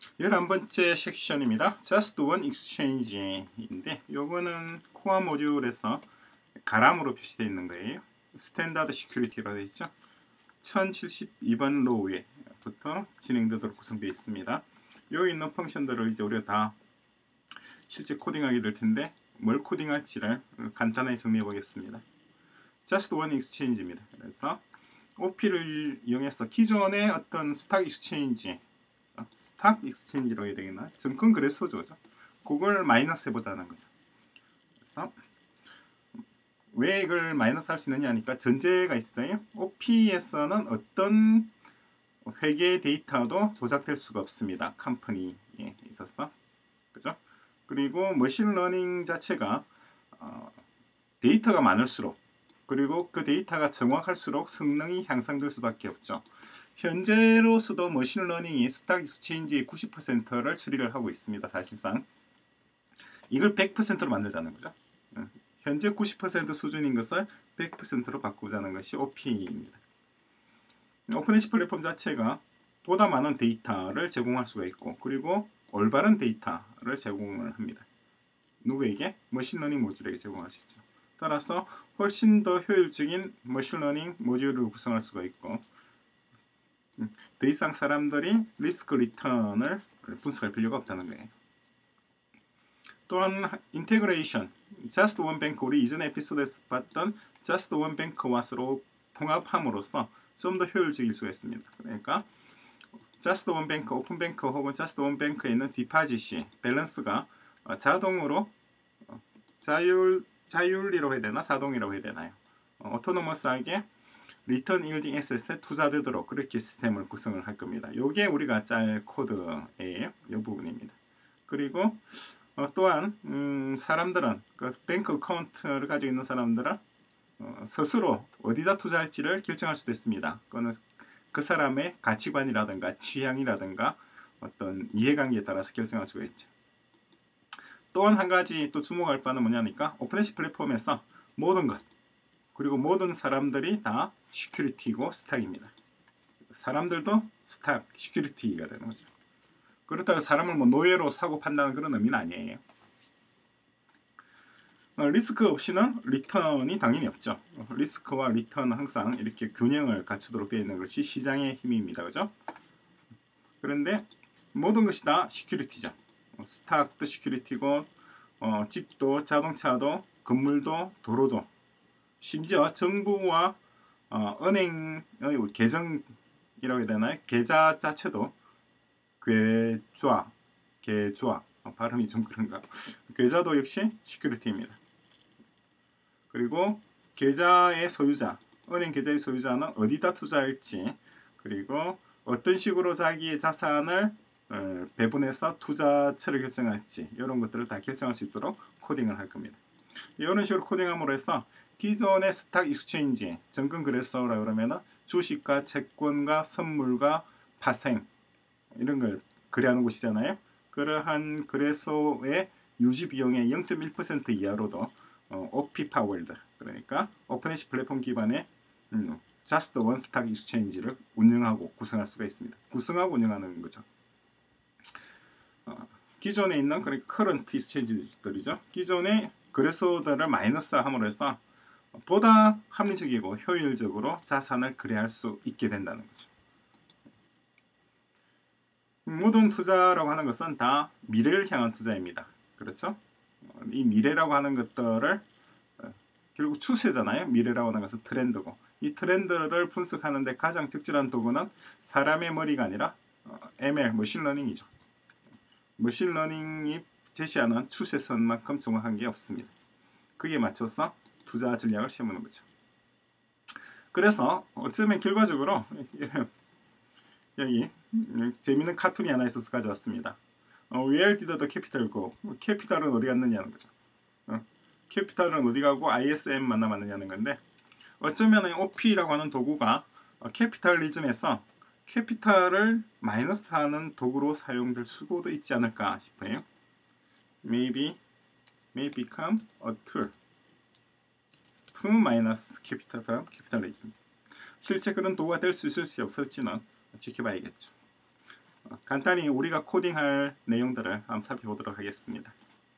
11번째 섹션입니다. Just One Exchange인데 요거는 코어 모듈에서 가람으로 표시되어 있는 거예요. 스탠다드 시큐리티라고 되어 있죠. 1072번 로우에부터 진행되도록 구성되어 있습니다. 여기 있는 펑션들을 이제 우리가 다 실제 코딩하게 될 텐데 뭘 코딩할지를 간단하게 정리해 보겠습니다. Just One Exchange입니다. 그래서 OP를 이용해서 기존의 어떤 스탁 익스체인지, 스탁 익스체인지라고 해야 되겠나? 증권 거래소죠. 그걸 마이너스 해보자는 거죠. 그래서 왜 이걸 마이너스 할 수 있느냐 하니까 전제가 있어요. OP에서는 어떤 회계 데이터도 조작될 수가 없습니다. 컴퍼니에 있어서. 그죠? 그리고 머신러닝 자체가 데이터가 많을수록 그리고 그 데이터가 정확할수록 성능이 향상될 수밖에 없죠. 현재로서도 머신러닝이 스탁 익스체인지의 90%를 처리를 하고 있습니다. 사실상 이걸 100%로 만들자는 거죠. 현재 90% 수준인 것을 100%로 바꾸자는 것이 OP입니다. 오픈에시 플랫폼 자체가 보다 많은 데이터를 제공할 수가 있고 그리고 올바른 데이터를 제공을 합니다. 누구에게? 머신러닝 모듈에게 제공할 수 있죠. 따라서 훨씬 더 효율적인 머신러닝 모듈을 구성할 수가 있고 더 이상 사람들이 리스크 리턴을 분석할 필요가 없다는 거예요. 또한 인테그레이션, Just One Bank, 우리 이전 에피소드에서 봤던 Just One Bank와 서로 통합함으로써 좀 더 효율적일 수가 있습니다. 그러니까 Just One Bank, 오픈 뱅크 혹은 Just One Bank에 있는 디파짓이 밸런스가 자동으로 자율이라고 해야 되나? 자동이라고 해야 되나요? 오토노머스하게 리턴 일딩 에셋에 투자되도록 그렇게 시스템을 구성을 할 겁니다. 요게 우리가 짤 코드예요. 이 부분입니다. 그리고 또한 사람들은 그 뱅크 어카운트를 가지고 있는 사람들은 스스로 어디다 투자할지를 결정할 수도 있습니다. 그거는 그 사람의 가치관이라든가 취향이라든가 어떤 이해관계에 따라서 결정할 수가 있죠. 또한 한 가지 또 주목할 바는 뭐냐니까 오픈에시 플랫폼에서 모든 것 그리고 모든 사람들이 다 시큐리티고 스탁입니다. 사람들도 스탁, 시큐리티가 되는 거죠. 그렇다고 사람을 뭐 노예로 사고 판다는 그런 의미는 아니에요. 리스크 없이는 리턴이 당연히 없죠. 리스크와 리턴은 항상 이렇게 균형을 갖추도록 되어 있는 것이 시장의 힘입니다. 그죠? 그런데 모든 것이 다 시큐리티죠. 스탁도 시큐리티고 집도 자동차도 건물도 도로도 심지어 정부와 은행의 계정이라고 해야 되나요? 계좌 자체도 계좌 발음이 좀 그런가? 계좌도 역시 시큐리티입니다. 그리고 계좌의 소유자, 은행 계좌의 소유자는 어디다 투자할지 그리고 어떤 식으로 자기의 자산을 배분해서 투자처를 결정할지 이런 것들을 다 결정할 수 있도록 코딩을 할 겁니다. 이런 식으로 코딩함으로 해서 기존의 스탁 익스체인지, 증권 거래소라고 그러면 주식과 채권과 선물과 파생 이런 걸 거래하는 곳이잖아요. 그러한 거래소의 유지 비용의 0.1% 이하로도 OP 파워드 그러니까 오픈에시 플랫폼 기반의 Just One Stock Exchange를 운영하고 구성할 수가 있습니다. 구성하고 운영하는 거죠. 기존에 있는 그러니까 커런트 익스체인지들이죠. 기존의 거래소들을 마이너스함으로 해서 보다 합리적이고 효율적으로 자산을 거래할 수 있게 된다는 거죠. 모든 투자라고 하는 것은 다 미래를 향한 투자입니다. 그렇죠? 이 미래라고 하는 것들을 결국 추세잖아요. 미래라고 하는 것은 트렌드고 이 트렌드를 분석하는데 가장 적절한 도구는 사람의 머리가 아니라 ML, 머신러닝이죠. 머신러닝이 제시하는 추세선만큼 정확한 게 없습니다. 그에 맞춰서 투자 전략을 세우는 거죠. 그래서 어쩌면 결과적으로 여기 재미있는 카툰이 하나 있어서 가져왔습니다. Where did the capital go? 캐피탈은 어디 갔느냐는 거죠. 캐피탈은 어디 가고 ISM 만나느냐는 건데 어쩌면 OP라고 하는 도구가 캐피탈리즘에서 캐피탈을 마이너스하는 도구로 사용될 수도 있지 않을까 싶어요. may become a tool to minus capital from capitalism. 실제 그런 도구가 될 수 있을지 없을지는 지켜봐야겠죠. 간단히 우리가 코딩할 내용들을 한번 살펴보도록 하겠습니다.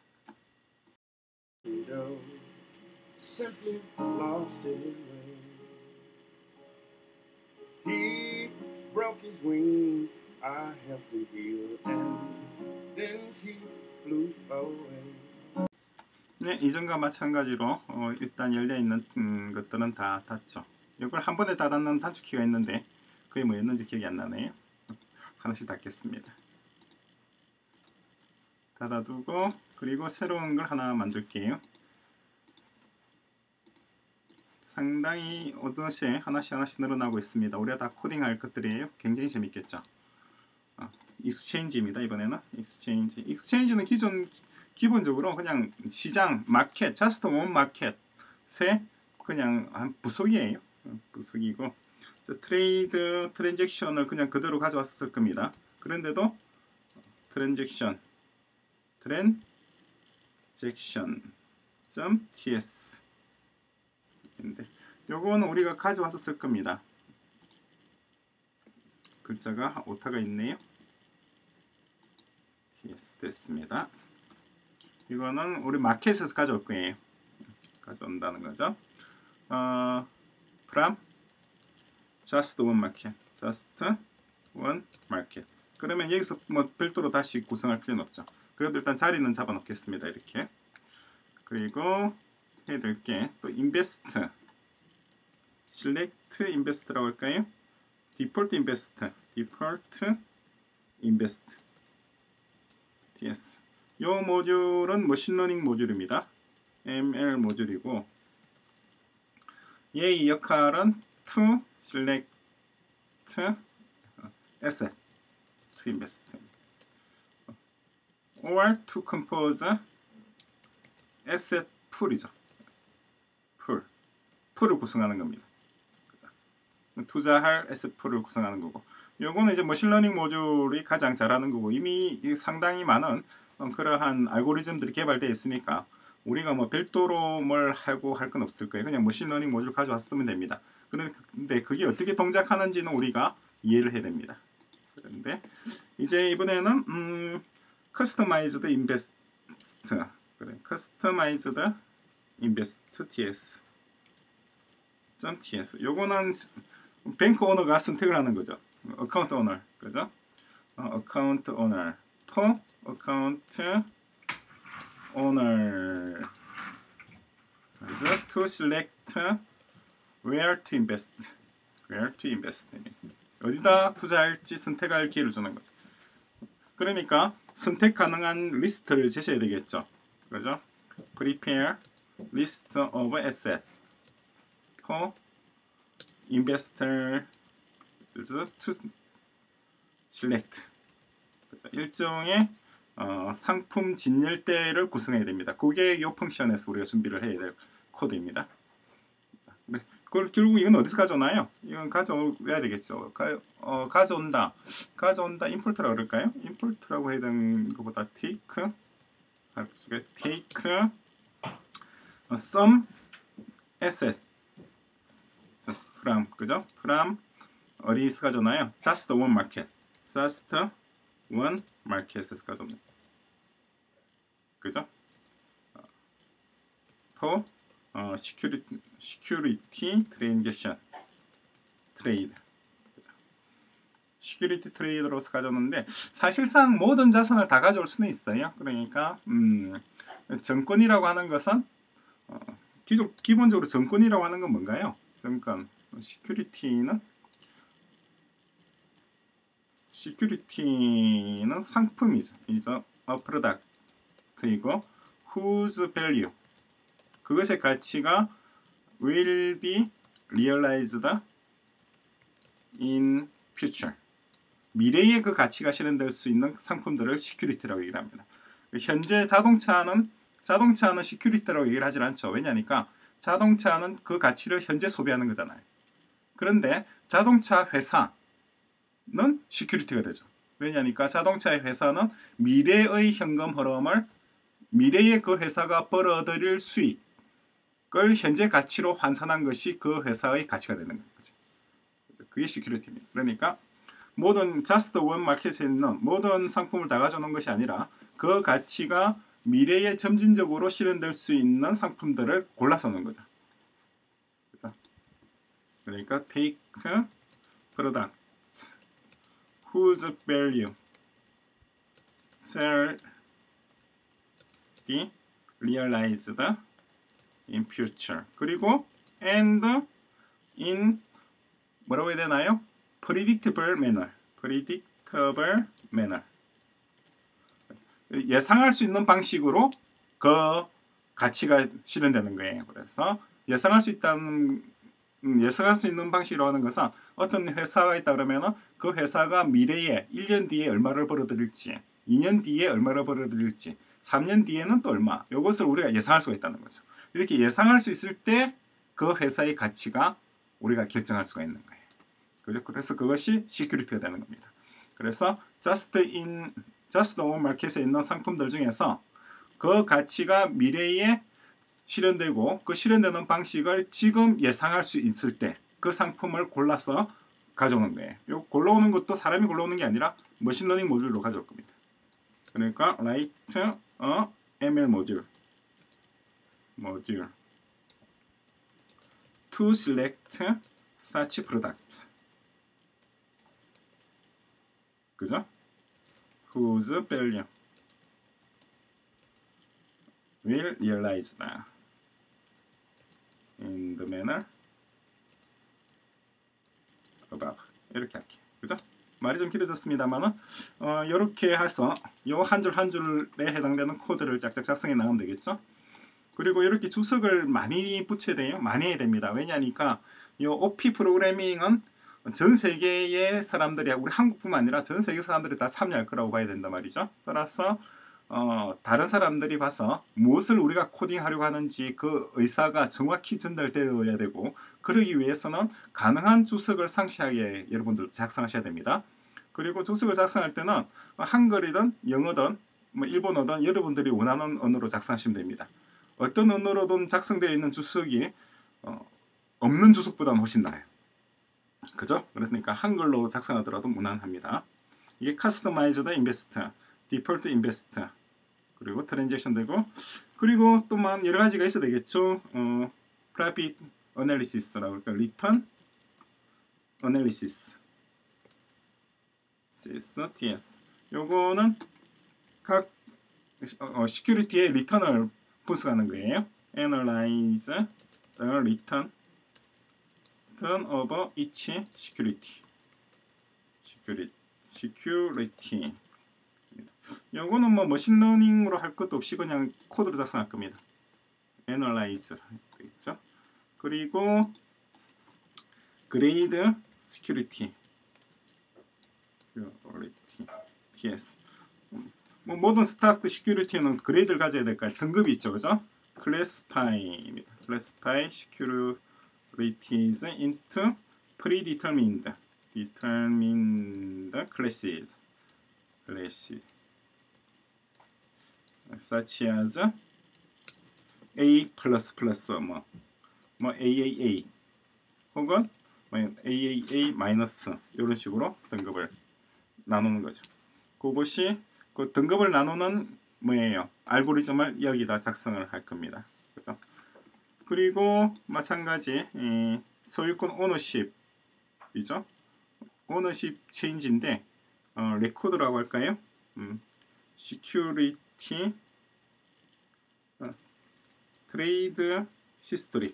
Simply lost his way. He broke his wing, I helped him heal, and then he flew away. 네, 이전과 마찬가지로 일단 열려있는 것들은 다 닫죠. 이걸 한 번에 닫는 단축키가 있는데 그게 뭐였는지 기억이 안 나네요. 하나씩 닫겠습니다. 닫아두고 그리고 새로운 걸 하나 만들게요. 상당히 어느새 하나씩 늘어나고 있습니다. 우리가 다 코딩할 것들이에요. 굉장히 재밌겠죠. 익스체인지입니다. 이번에는 익스체인지. 익스체인지는 기본적으로 그냥 시장, 마켓, just one 마켓의 그냥 한 부속이에요. 부속이고 트레이드, 트랜잭션을 그냥 그대로 가져왔을 겁니다. 그런데도 transaction.ts 인데 요거는 우리가 가져왔었을 겁니다. 글자가 오타가 있네요. ts 됐습니다. 이거는 우리 마켓에서 가져올 거예요. 가져온다는 거죠. from just one market, just one market. 그러면 여기서 뭐 별도로 다시 구성할 필요는 없죠. 그래도 일단 자리는 잡아 놓겠습니다. 이렇게. 그리고 해야 될 게 또 invest, select invest라고 할까요? default invest ts. 이 모듈은 머신러닝 모듈입니다. ML 모듈이고 얘의 역할은 to select asset to invest or to compose asset pool이죠. 풀을 구성하는 겁니다. 투자할 asset pool을 구성하는 거고 요거는 이제 머신러닝 모듈이 가장 잘하는 거고 이미 상당히 많은 그러한 알고리즘들이 개발되어 있으니까 우리가 뭐 별도로 뭘 하고 할 건 없을 거예요. 그냥 머신러닝 모듈 가져왔으면 됩니다. 그런데 그게 어떻게 동작하는지는 우리가 이해를 해야 됩니다. 그런데 이제 이번에는 customized invest customized invest ts .ts 요거는 뱅크 오너가 선택을 하는 거죠. 어카운트 오너 그죠? 어카운트 오너 for 어카운트 오너 그래서 to select where to invest 어디다 투자할지 선택할 기회를 주는 거죠. 그러니까 선택 가능한 리스트를 제시해야 되겠죠. 그죠? prepare list of asset for investor to select 그죠? 일종의 상품 진열대를 구성해야 됩니다. 그게 이 펑션에서 우리가 준비를 해야 될 코드입니다. 그걸 결국 이건 어디서 가져오나요? 이건 가져와야 되겠죠. 가져온다 임포트라고 그럴까요? 임포트라고 해야 되는 것보다 take some asset from 그죠? from 어디서 가져오나요? just one market에서 가져옵니다. 그죠? for security transaction trade 시큐리티 트레이더로서 가져오는데 사실상 모든 자산을 다 가져올 수는 있어요. 그러니까 정권이라고 하는 것은 기본적으로 정권이라고 하는 건 뭔가요? 정권 시큐리티는 상품이죠. 이죠. product이고 whose value 그것의 가치가 will be realized in future 미래에 그 가치가 실현될 수 있는 상품들을 시큐리티라고 얘기를 합니다. 현재 자동차는 시큐리티라고 얘기를 하질 않죠. 왜냐니까 자동차는 그 가치를 현재 소비하는 거잖아요. 그런데 자동차 회사는 시큐리티가 되죠. 왜냐니까 자동차의 회사는 미래의 현금 흐름을 미래에 그 회사가 벌어들일 수익을 현재 가치로 환산한 것이 그 회사의 가치가 되는 거죠. 그게 시큐리티입니다. 그러니까 모든 just one 마켓에 있는 모든 상품을 다 가져오는 것이 아니라 그 가치가 미래에 점진적으로 실현될 수 있는 상품들을 골라서 넣는 거죠. 그죠? 그러니까 take product whose value shall be realized in future. 그리고 and in 뭐라고 해야 되나요? predictable manner. predictable manner. 예상할 수 있는 방식으로 그 가치가 실현되는 거예요. 그래서 예상할 수 있는 방식이라고 하는 것은 어떤 회사가 있다 그러면은 그 회사가 미래에 1년 뒤에 얼마를 벌어들일지, 2년 뒤에 얼마를 벌어들일지, 3년 뒤에는 또 얼마. 이것을 우리가 예상할 수가 있다는 거죠. 이렇게 예상할 수 있을 때 그 회사의 가치가 우리가 결정할 수가 있는 거예요. 그죠? 그래서 그것이 시큐리티가 되는 겁니다. 그래서 just one 마켓에 있는 상품들 중에서 그 가치가 미래에 실현되고 그 실현되는 방식을 지금 예상할 수 있을 때 그 상품을 골라서 가져오는 거예요. 요 골라오는 것도 사람이 골라오는 게 아니라 머신러닝 모듈로 가져올 겁니다. 그러니까 write a ML 모듈 to select such product. 그죠? whose value will realize in the manner above. 이렇게 할게. 그죠? 말이 좀 길어졌습니다만은 이렇게 해서 요 한 줄 한 줄에 해당되는 코드를 짝짝 작성해 나가면 되겠죠? 그리고 이렇게 주석을 많이 붙여야 돼요. 많이 해야 됩니다. 왜냐니까 이 OP 프로그래밍은 전 세계의 사람들이, 우리 한국뿐만 아니라 전 세계 사람들이 다 참여할 거라고 봐야 된단 말이죠. 따라서 다른 사람들이 봐서 무엇을 우리가 코딩하려고 하는지 그 의사가 정확히 전달되어야 되고, 그러기 위해서는 가능한 주석을 상세하게 여러분들 작성하셔야 됩니다. 그리고 주석을 작성할 때는 한글이든 영어든 뭐 일본어든 여러분들이 원하는 언어로 작성하시면 됩니다. 어떤 언어로든 작성되어 있는 주석이 없는 주석보다는 훨씬 나아요. 그죠? 그러니까 한글로 작성하더라도 무난합니다. 이게 커스터마이즈드 인베스트, 디폴트 인베스트, 그리고 트랜잭션 되고, 그리고 또만 여러 가지가 있어야 되겠죠. 프라핏 어널리시스라고 그러니까 리턴 어널리시스, TS. 요거는 각 시큐리티의 리턴을 분석하는 거예요. Analyze the return of each security. 요거는 뭐 머신러닝으로 할 것도 없이 그냥 코드로 작성할 겁니다. Analyze 되겠죠. 그리고 grade security, TS. 뭐 모든 스타트 시큐리티는 그레이드를 가져야 될까요? 등급이 있죠, 그죠? classify입니다. classify securities into predetermined classes such as A++, 뭐 AAA 혹은 AAA- 이런 식으로 등급을 나누는 거죠. 그것이 그 등급을 나누는 뭐예요? 알고리즘을 여기다 작성을 할 겁니다. 그죠? 그리고 마찬가지 소유권 오너십이죠. 오너십 체인지인데 레코드라고 할까요? 시큐리티 트레이드 히스토리.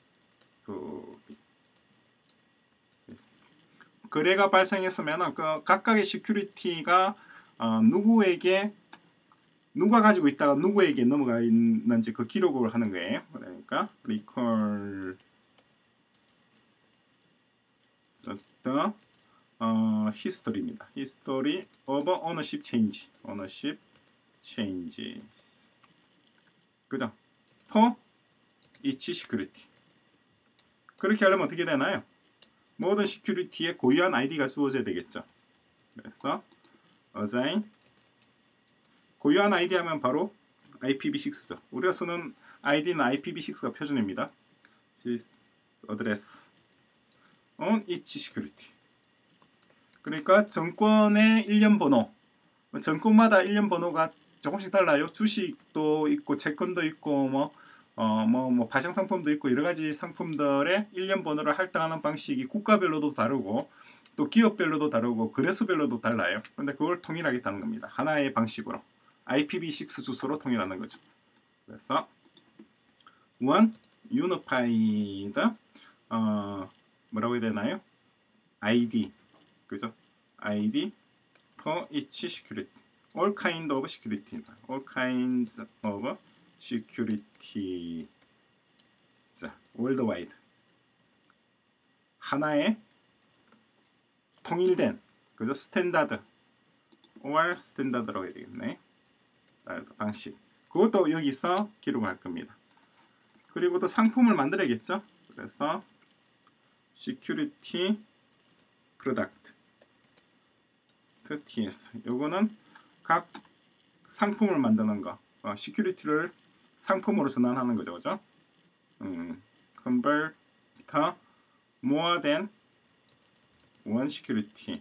거래가 발생했으면 그 각각의 시큐리티가 누가 가지고 있다가 누구에게 넘어가 있는지 그 기록을 하는 거예요. 그러니까 recall the history입니다. History of ownership change. 그죠? For each security. 그렇게 하려면 어떻게 되나요? 모든 시큐리티에 고유한 아이디가 주어져야 되겠죠. 그래서 assign 고유한 아이디 하면 바로 IPv6죠. 우리가 쓰는 아이디는 IPv6가 표준입니다. address on each security. 그러니까 정권의 일련 번호, 정권마다 일련 번호가 조금씩 달라요. 주식도 있고 채권도 있고 뭐 발생 상품도 있고 여러 가지 상품들의 일련 번호를 할당하는 방식이 국가별로도 다르고 또 기업별로도 다르고 거래소별로도 달라요. 근데 그걸 통일하겠다는 겁니다. 하나의 방식으로 IPv6 주소로 통일하는 거죠. 그래서 one unified 뭐라고 해야 되나요? ID 그죠? ID for each security. All kind of security. All kinds of security. 자, worldwide. 하나의 통일된 그죠? 스탠다드. or 스탠다드라고 해야 되겠네. 방식. 그것도 여기서 기록할 겁니다. 그리고 또 상품을 만들어야겠죠? 그래서 security product TS. 요거는 각 상품을 만드는 거. 시큐리티를 상품으로 전환하는 거죠. 그죠? convert more than one security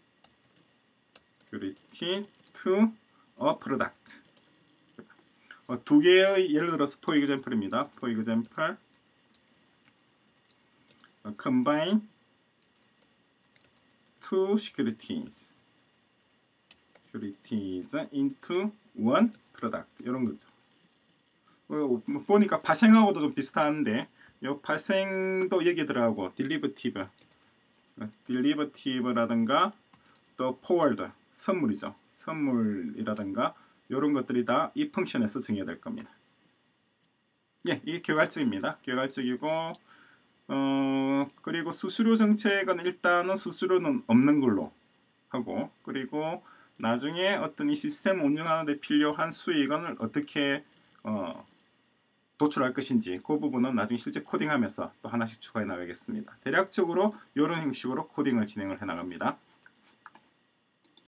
to a product. 두 개의 예를 들어서 for example입니다. for example combine two securities into one product 이런 거죠. 보니까 파생하고도 좀 비슷한데 요 파생도 여기 들어가고 derivative라든가 또 forward 선물이죠. 선물이라든가 이런 것들이 다 이 펑션에서 정해야 될 겁니다. 예, 이게 교괄적입니다. 교괄적이고 그리고 수수료 정책은 일단은 수수료는 없는 걸로 하고 그리고 나중에 어떤 이 시스템 운영하는 데 필요한 수익을 어떻게 도출할 것인지 그 부분은 나중에 실제 코딩하면서 또 하나씩 추가해 나가겠습니다. 대략적으로 이런 형식으로 코딩을 진행을 해 나갑니다.